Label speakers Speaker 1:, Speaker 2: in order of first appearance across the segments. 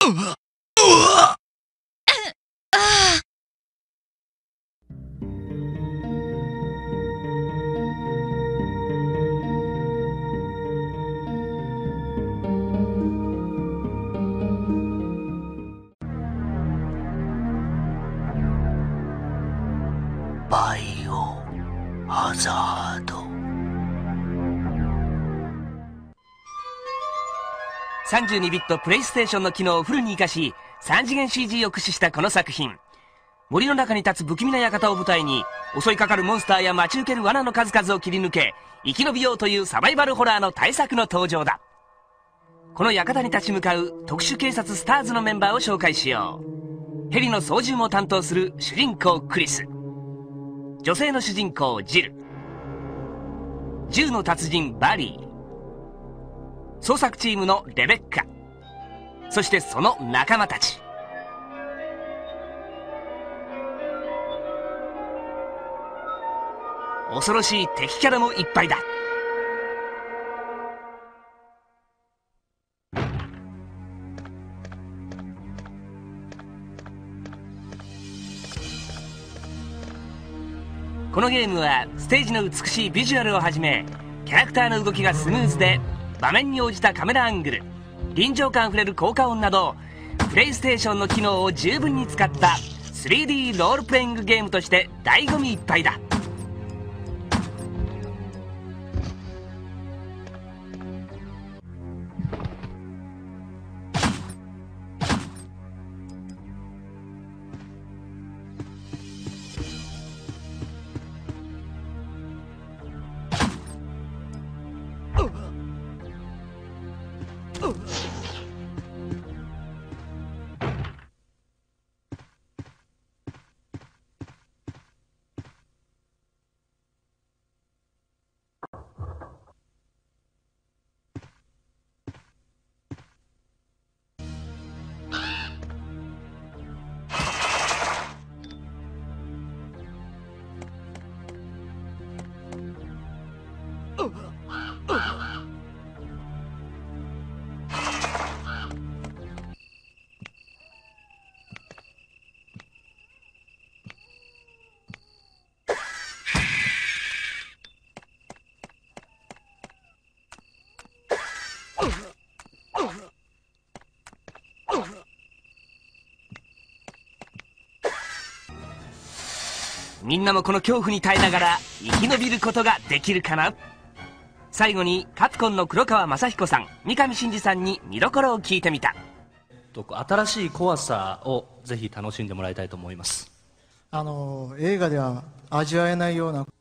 Speaker 1: バイオハザード。
Speaker 2: 32ビットプレイステーションの機能をフルに活かし、3次元 CG を駆使したこの作品。森の中に立つ不気味な館を舞台に、襲いかかるモンスターや待ち受ける罠の数々を切り抜け、生き延びようというサバイバルホラーの大作の登場だ。この館に立ち向かう特殊警察スターズのメンバーを紹介しよう。ヘリの操縦も担当する主人公クリス、女性の主人公ジル、銃の達人バリー、捜索チームのレベッカ、そしてその仲間たち。恐ろしい敵キャラもいっぱいだ。このゲームはステージの美しいビジュアルをはじめ、キャラクターの動きがスムーズで、場面に応じたカメラアングル、臨場感あふれる効果音など、プレイステーションの機能を十分に使った 3D ロールプレイングゲームとして醍醐味いっぱいだ。みんなもこの恐怖に耐えながら生き延びることができるかな。最後にカプコンの黒川雅彦さん、三上真司さんに見どころを聞いてみた。
Speaker 3: 新しい怖さをぜひ楽しんでもらいたいと思います。
Speaker 4: 映画では味わえないような。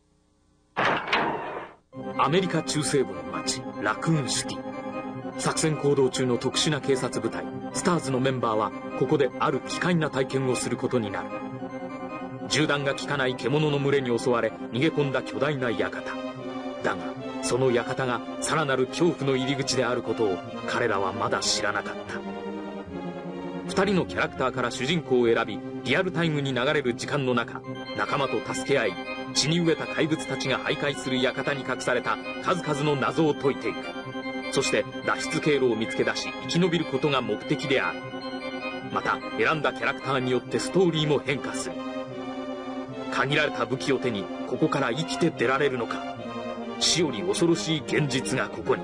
Speaker 5: アメリカ中西部の町ラクーンシティ。作戦行動中の特殊な警察部隊スターズのメンバーはここである奇怪な体験をすることになる。銃弾が効かない獣の群れに襲われ逃げ込んだ巨大な館だが、その館がさらなる恐怖の入り口であることを彼らはまだ知らなかった。2人のキャラクターから主人公を選び、リアルタイムに流れる時間の中、仲間と助け合い、血に飢えた怪物たちが徘徊する館に隠された数々の謎を解いていく。そして脱出経路を見つけ出し生き延びることが目的である。また選んだキャラクターによってストーリーも変化する。限られた武器を手にここから生きて出られるのか。死より恐ろしい現実がここに。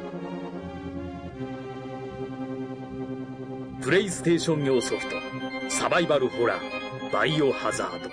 Speaker 5: プレイステーション用ソフトサバイバルホラーバイオハザード。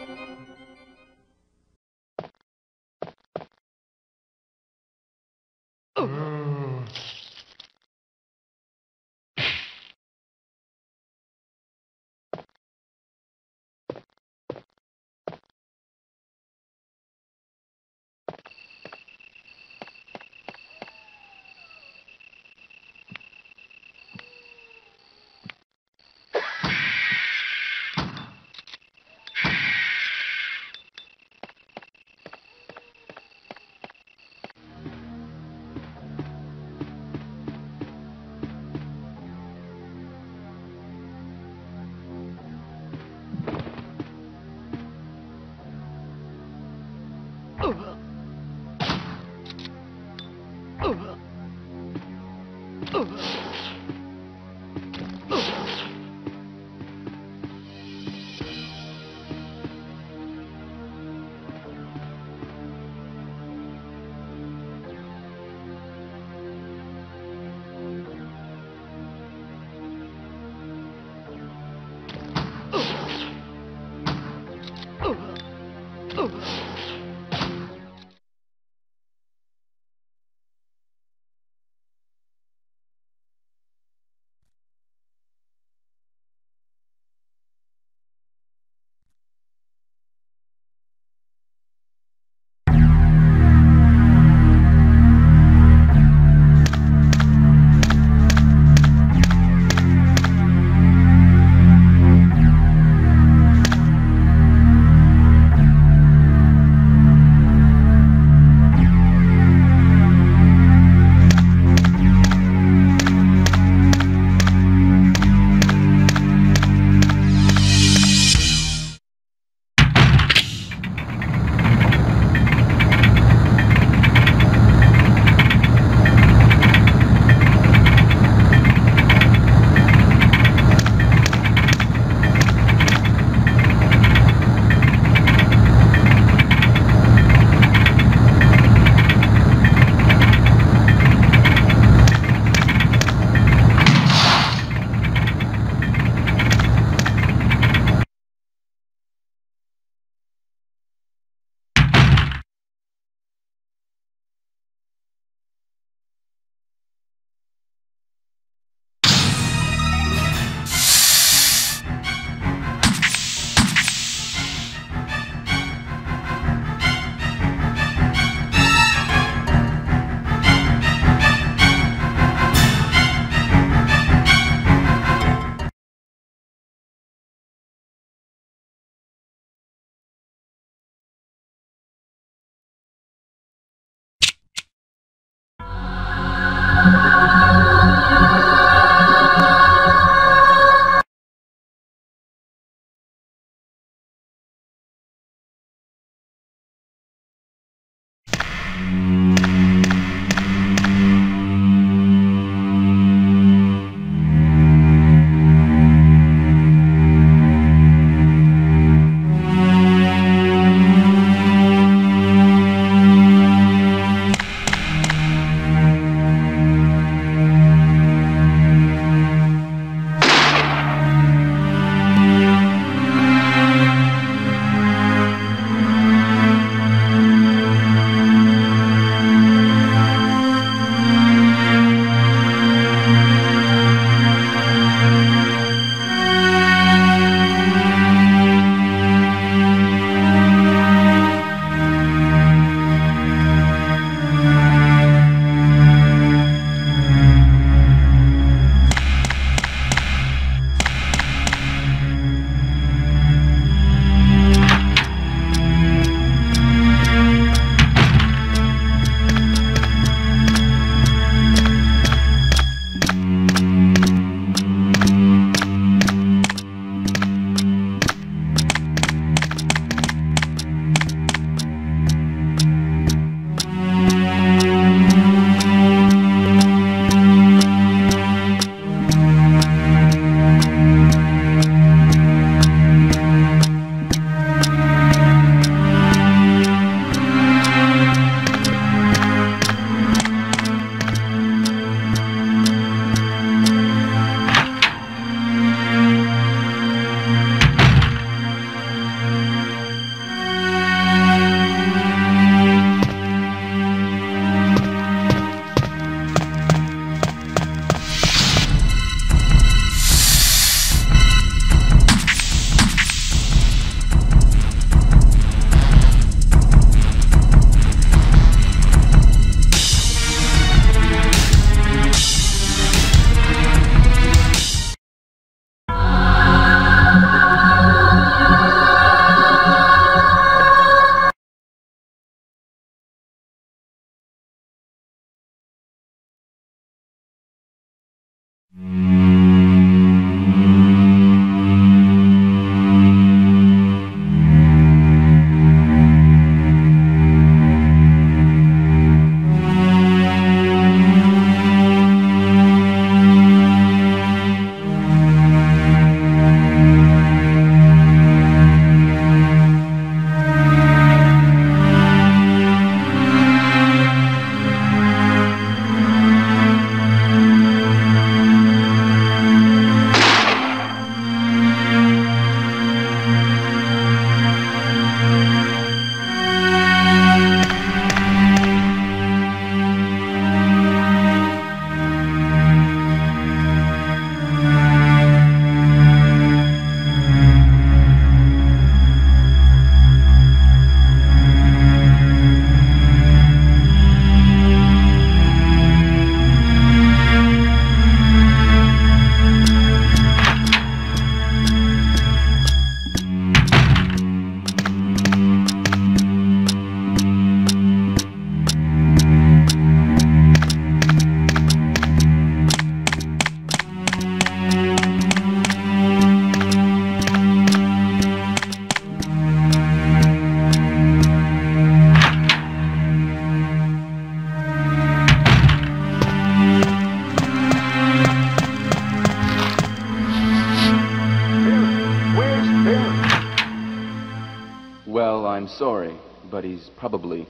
Speaker 6: I'm sorry, but he's probably...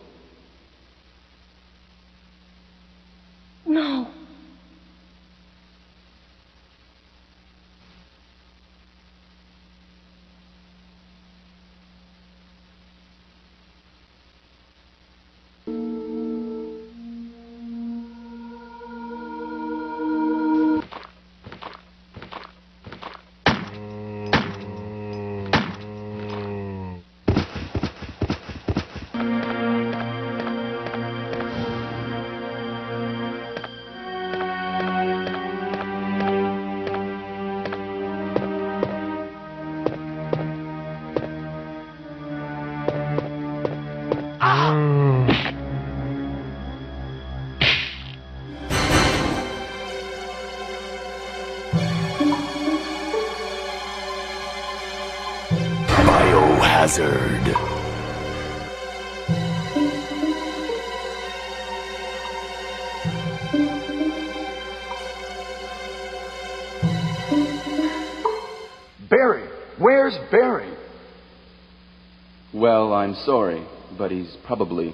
Speaker 7: No.
Speaker 1: Biohazard.
Speaker 8: Barry! Where's Barry?
Speaker 6: Well, I'm sorry, but he's probably...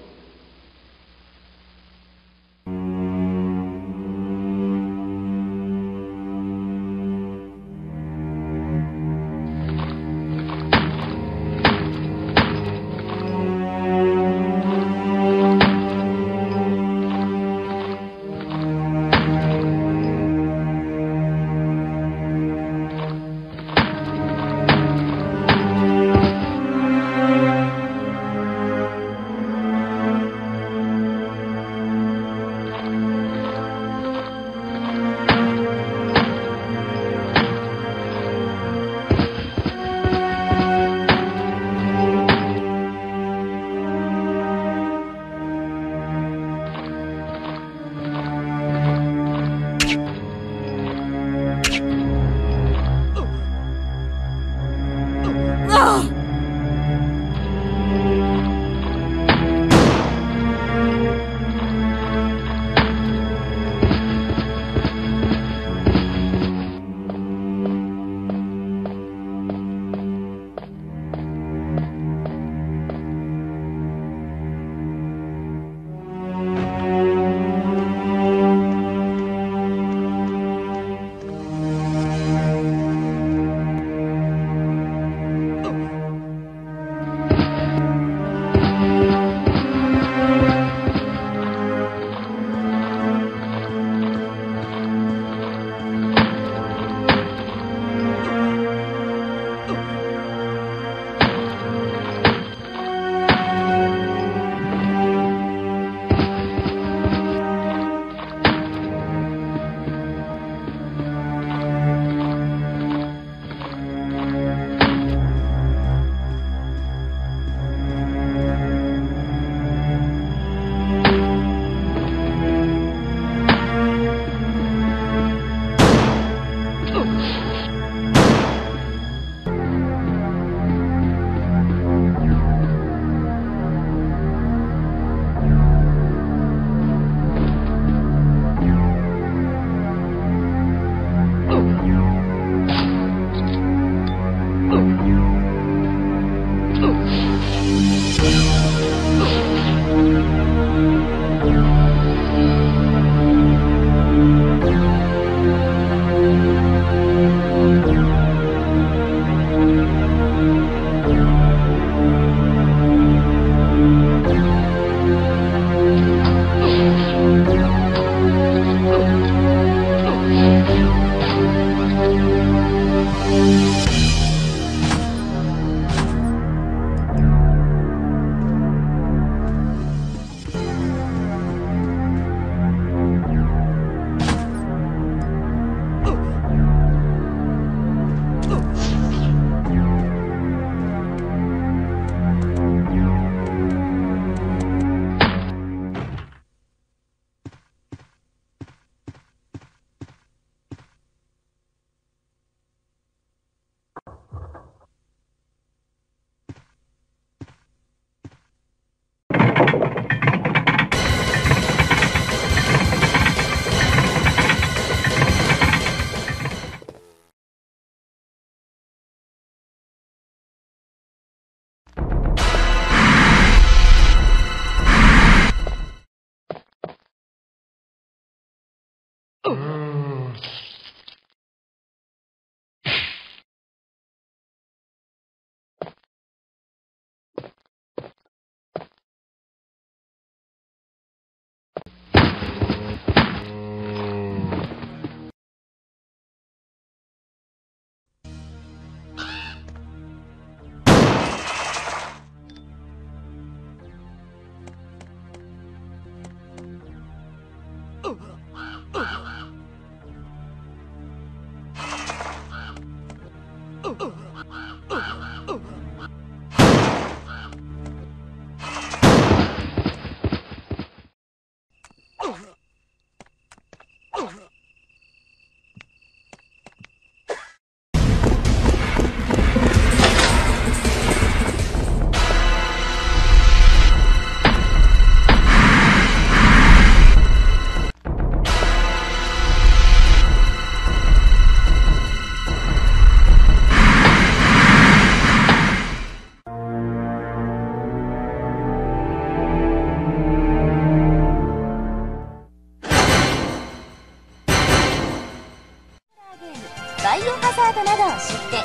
Speaker 7: バイオハザードなどを知って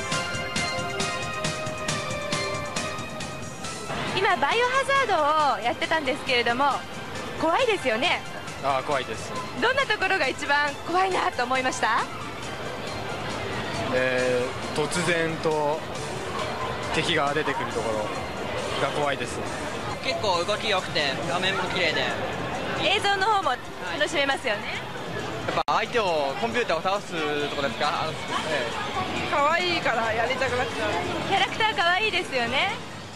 Speaker 9: 今バイオハザードをやってたんですけれども、怖いですよね。
Speaker 10: ああ、怖いです。
Speaker 9: どんなところが一番怖いなと思いました？
Speaker 10: 突然と敵が出てくるところが怖いです。
Speaker 11: 結構動き良くて画面も綺麗で
Speaker 9: 映像の方も楽しめますよね。
Speaker 10: やっぱ相手をコンピューターを倒すとこですか？
Speaker 9: 可愛いからやりたくなっちゃう。キャラクター可愛いですよね。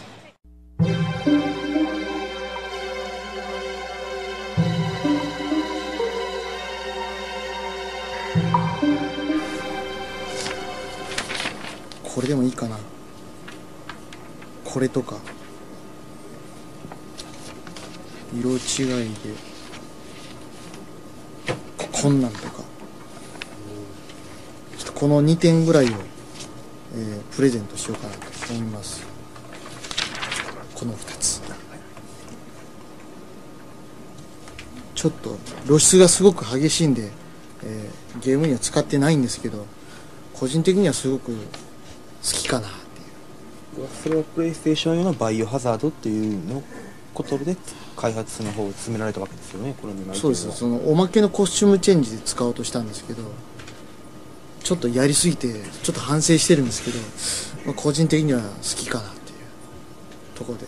Speaker 4: これでもいいかな。これとか色違いでこんなんとかちょっとこの2点ぐらいを、プレゼントしようかなと思います。この2つちょっと露出がすごく激しいんで、ゲームには使ってないんですけど、個人的にはすごく好きかなっていう。
Speaker 12: それはプレイステーション用のバイオハザードっていうのことで開発の方を進められたわけですよね。この2枚。
Speaker 4: そうです。そのおまけのコスチュームチェンジで使おうとしたんですけど、ちょっとやりすぎてちょっと反省してるんですけど、個人的には好きかなっていうところで。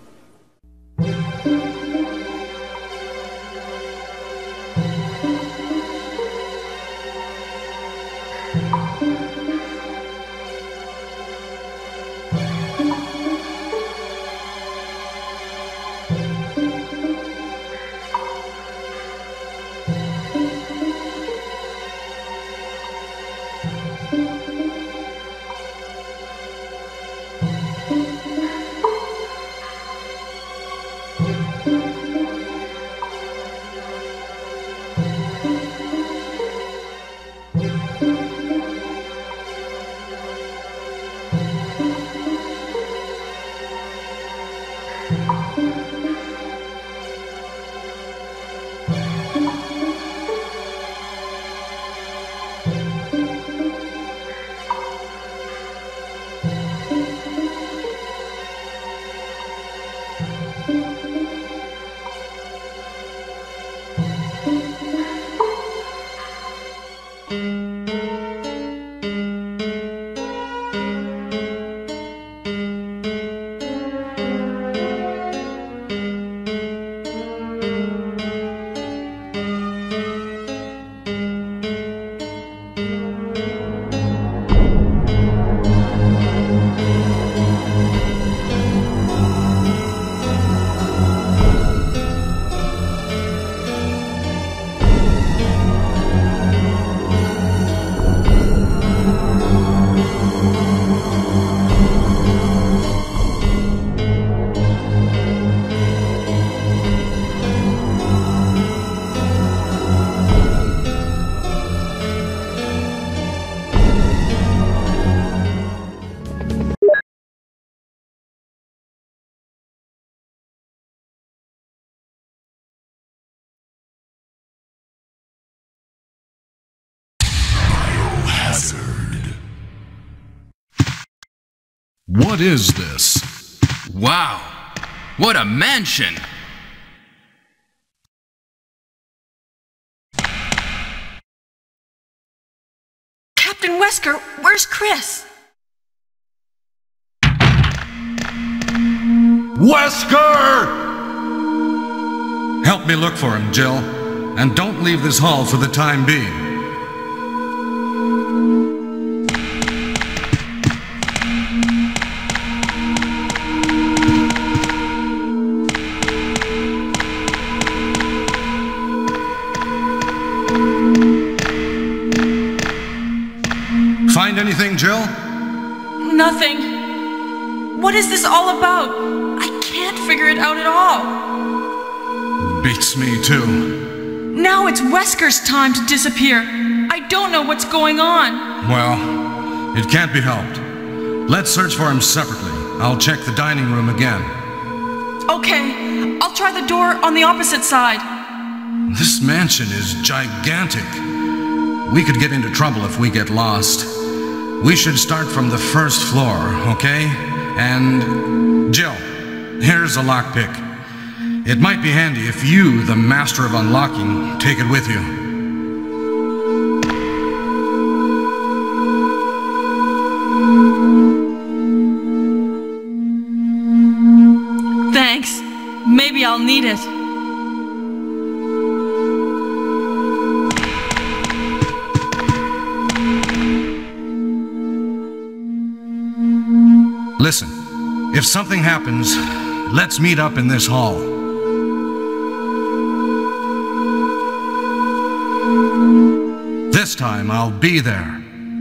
Speaker 13: What is this?
Speaker 14: Wow! What a mansion!
Speaker 15: Captain Wesker, where's Chris?
Speaker 13: Wesker! Help me look for him, Jill. And don't leave this hall for the time being. anything, Jill?
Speaker 15: Nothing. What is this all about? I can't figure it out at all.
Speaker 13: Beats me, too.
Speaker 15: Now it's Wesker's time to disappear. I don't know what's going on.
Speaker 13: Well, it can't be helped. Let's search for him separately. I'll check the dining room again.
Speaker 15: Okay, I'll try the door on the opposite side.
Speaker 13: This mansion is gigantic. We could get into trouble if we get lost. We should start from the first floor, okay? And Jill, here's a lockpick. It might be handy if you, the master of unlocking, take it with you.
Speaker 15: Thanks. Maybe I'll need it.
Speaker 13: Listen, if something happens, let's meet up in this hall. This time I'll be there.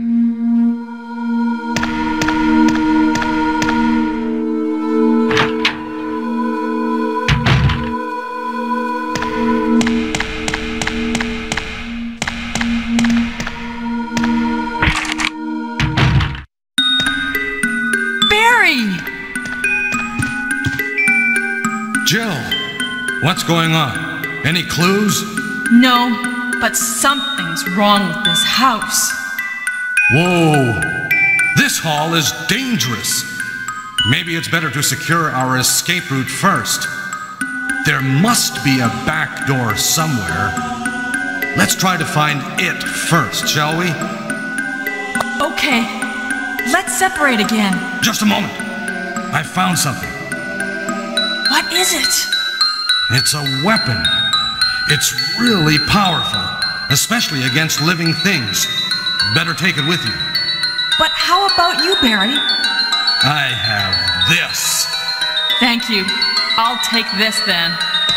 Speaker 13: Jill, what's going on? Any clues?
Speaker 15: No, but something's wrong with this house.
Speaker 13: Whoa! This hall is dangerous. Maybe it's better to secure our escape route first. There must be a back door somewhere. Let's try to find it first, shall we?
Speaker 15: Okay, let's separate again.
Speaker 13: Just a moment. I found something.
Speaker 15: What is it?
Speaker 13: It's a weapon. It's really powerful, especially against living things. Better take it with you.
Speaker 15: But how about you, Barry?
Speaker 13: I have this.
Speaker 15: Thank you. I'll take this then.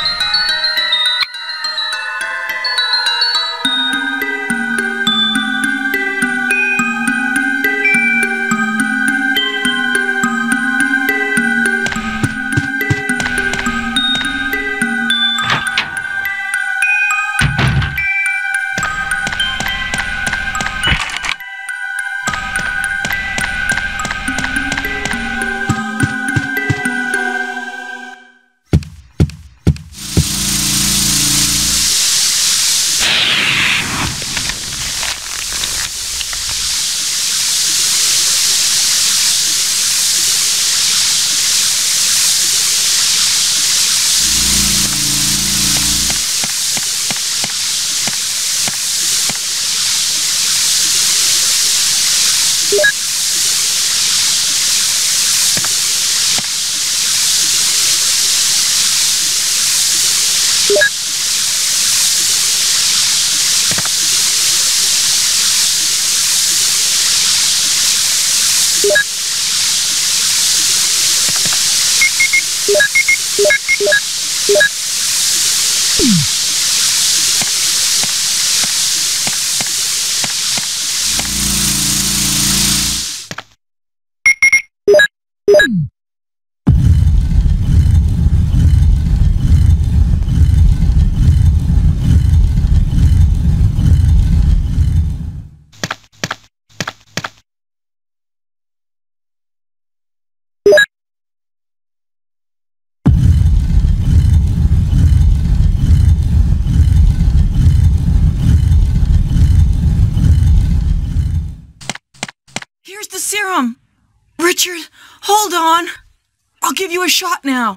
Speaker 15: Here's the serum. Richard, hold on. I'll give you a shot now.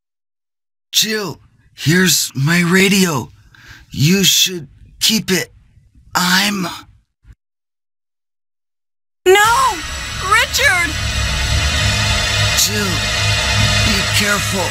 Speaker 1: Jill, here's my radio. You should keep it. I'm...
Speaker 15: No! Richard!
Speaker 1: Jill, be careful.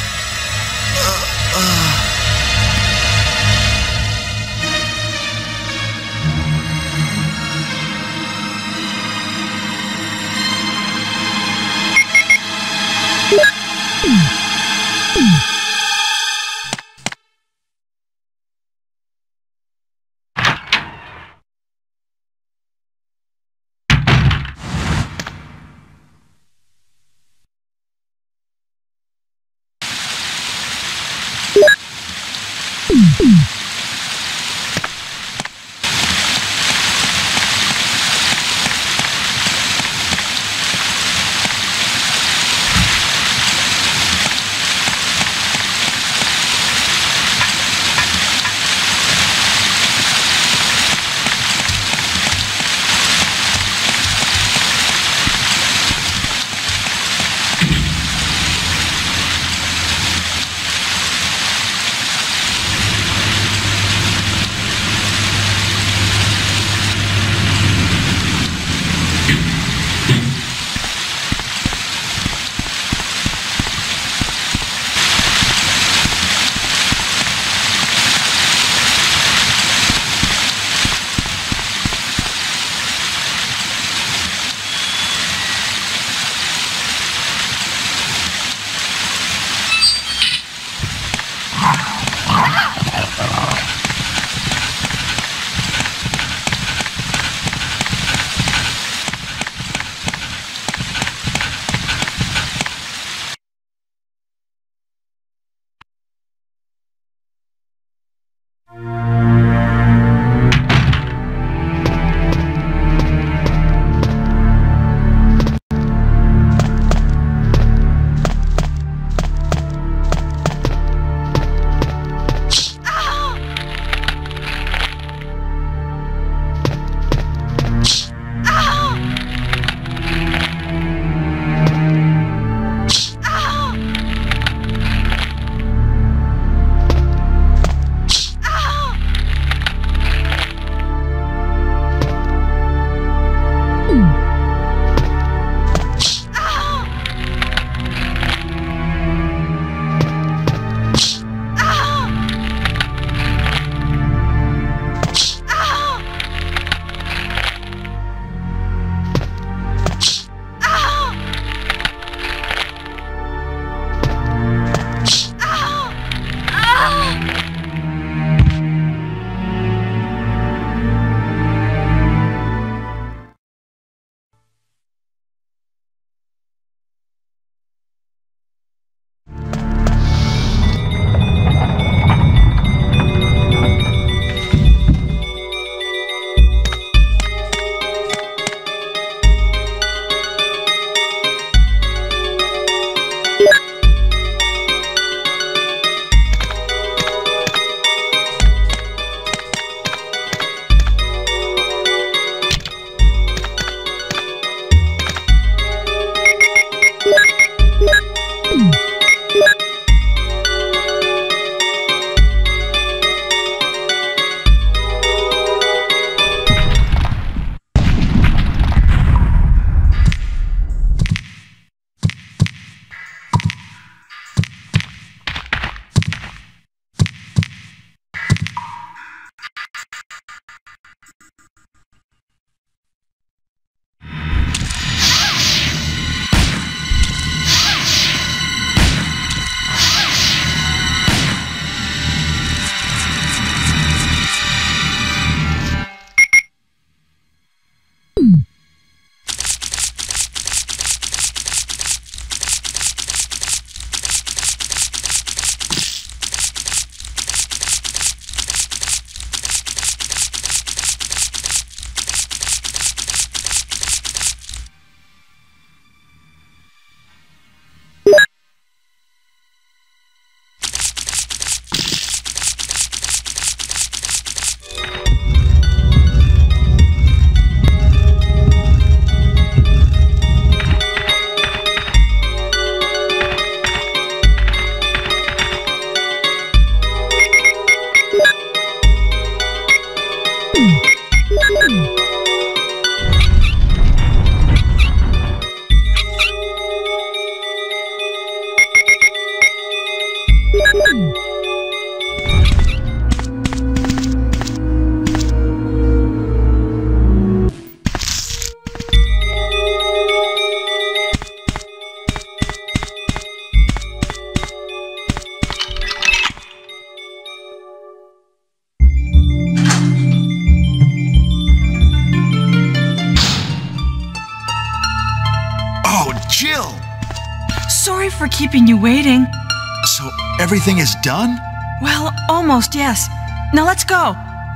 Speaker 16: Jill!
Speaker 15: Sorry for keeping you waiting.
Speaker 16: So, everything is done?
Speaker 15: Well, almost, yes. Now let's go.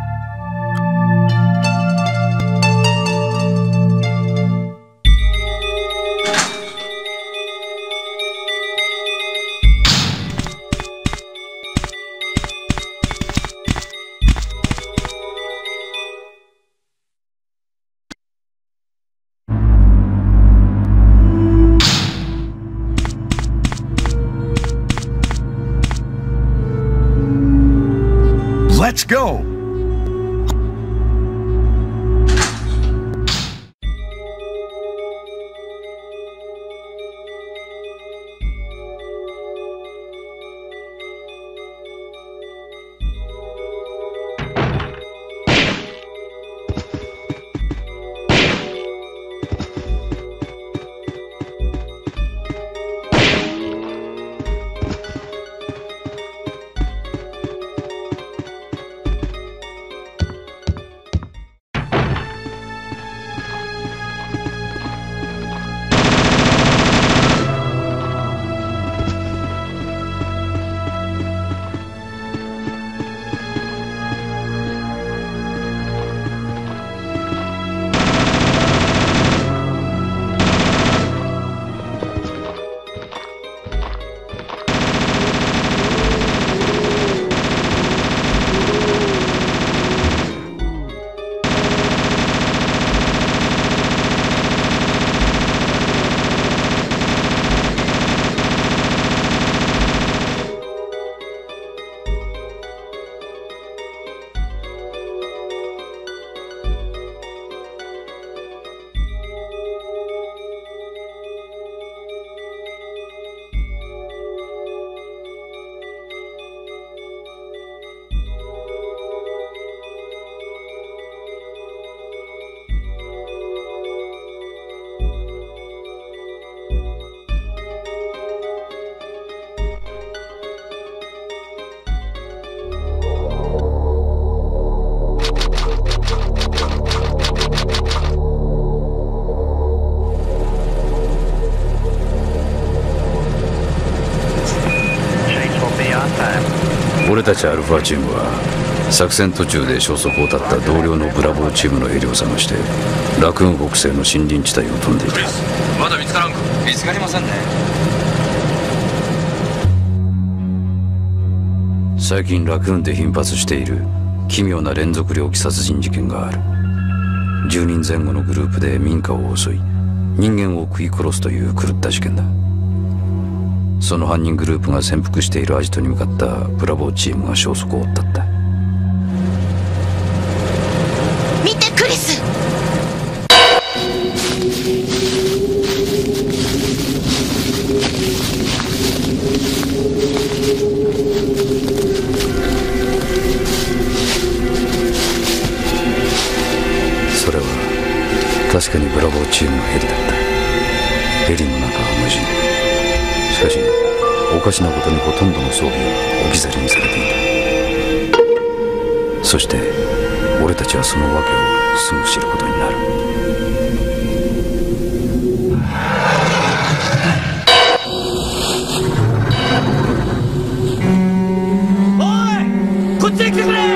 Speaker 16: Let's go!
Speaker 17: 俺たちアルファチームは作戦途中で消息を絶った同僚のブラボーチームのヘリを探してラクーン北西の森林地帯を飛んでいる。
Speaker 14: まだ見つからんか？見つかりませんね。
Speaker 17: 最近ラクーンで頻発している奇妙な連続猟奇殺人事件がある。10人前後のグループで民家を襲い人間を食い殺すという狂った事件だ。その犯人グループが潜伏しているアジトに向かったブラボーチームが消息を追ったった。
Speaker 7: 見てクリス。
Speaker 17: それは確かにブラボーチームのヘリだった。ヘリの中は無人。しかしおかしなことにほとんどの装備は置き去りにされていた。そして俺たちはその訳をすぐ知ることになる。
Speaker 2: おい、こっちへ来てくれ。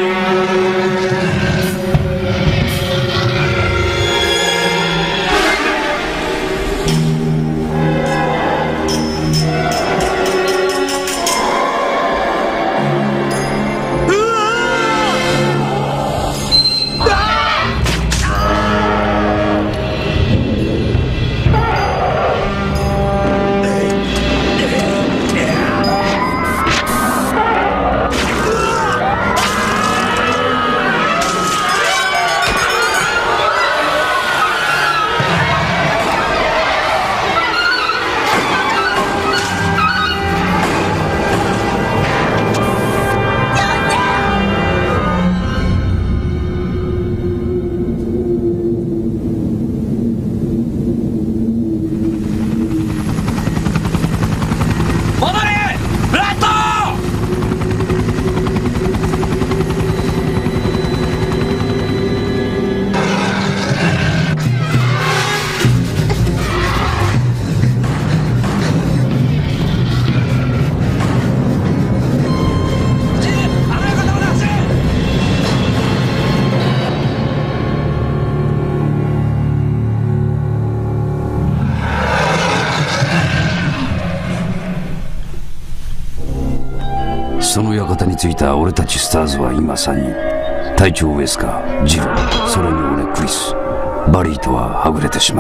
Speaker 17: その館に着いた俺たちスターズは今3人。隊長ウェスカー、ジル、それに俺クリス。バリーとははぐれてしまった。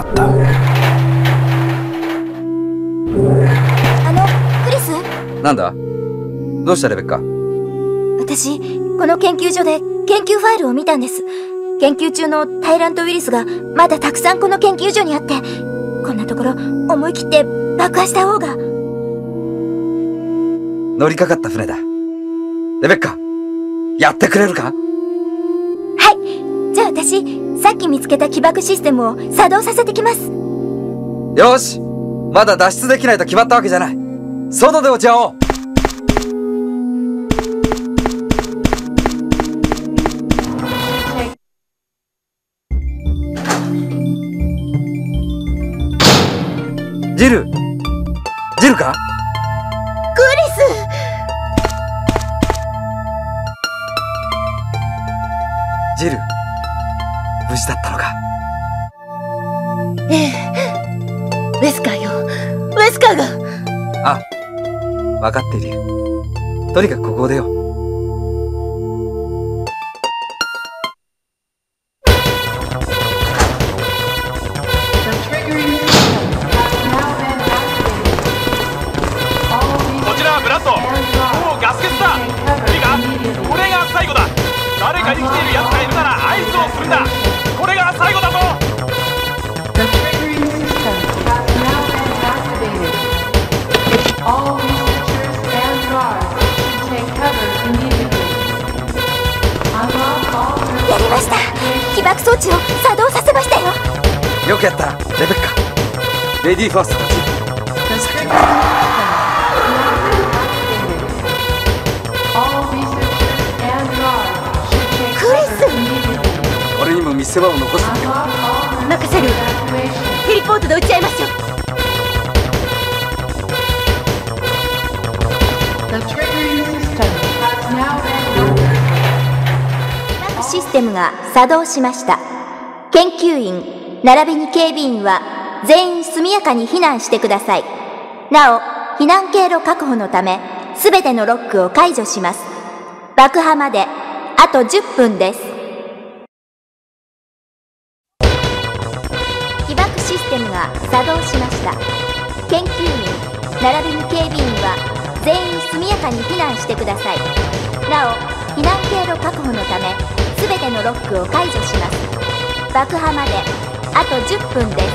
Speaker 18: クリス？
Speaker 19: なんだ？どうしたレベッカ？
Speaker 18: 私、この研究所で研究ファイルを見たんです。研究中のタイラントウイルスがまだたくさんこの研究所にあって、こんなところ思い切って爆破した方が。
Speaker 19: 乗りかかった船だ。レベッカ、やってくれるか？
Speaker 18: はい。じゃあ私、さっき見つけた起爆システムを作動させてきます。
Speaker 19: よし、まだ脱出できないと決まったわけじゃない。外で落ち合おう。ジルか？
Speaker 18: クリス！
Speaker 19: ジル、無事だったのか？
Speaker 18: ええ。ウェスカーよ。ウェスカーが。
Speaker 19: あ、分かっているよ。とにかくここを出よう。
Speaker 20: こちらはブラッド。もうガス欠だ。いいか？これが最後だ。誰か生きている奴がいるなら合図をするんだ。これが最後だぞ。
Speaker 18: やりました。起爆装置を作動させましたよ。
Speaker 19: よくやった、レベッカ。レディーファーストだ。
Speaker 18: クリス！
Speaker 19: 俺にも見せ場を残してみよう。
Speaker 18: 任せる。ヘリポートで撃ち合いましょう。システムが作動しました。研究員並びに警備員は全員速やかに避難してください。なお、避難経路確保のためすべてのロックを解除します。爆破まであと10分です。起爆システムが作動しました。研究員並びに警備員は全員速やかに避難してください。なお、避難経路確保のためすべてのロックを解除します。爆破まであと10分です。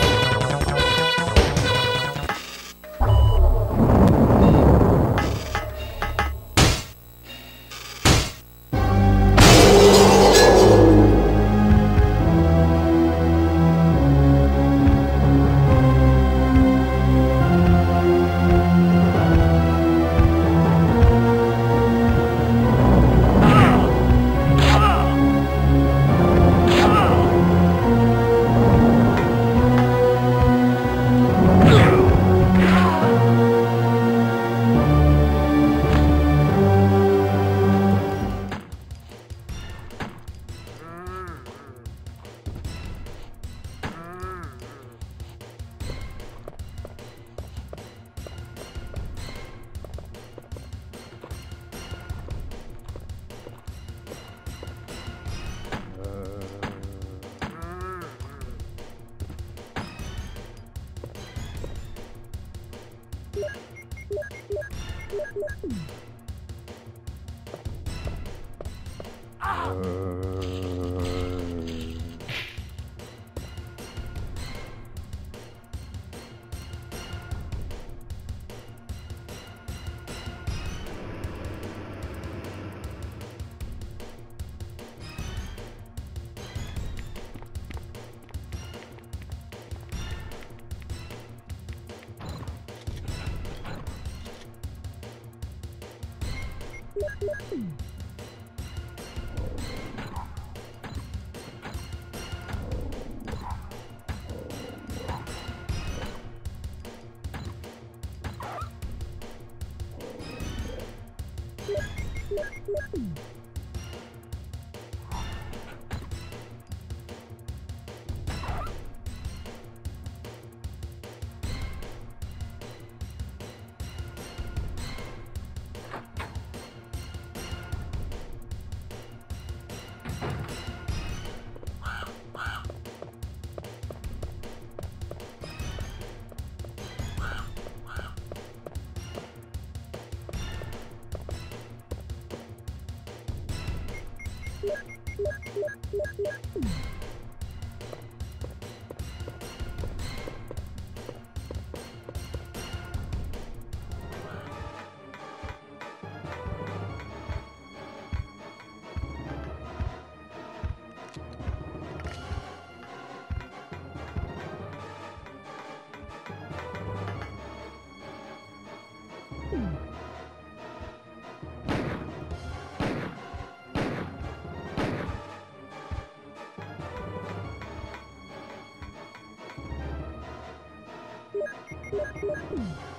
Speaker 18: うん。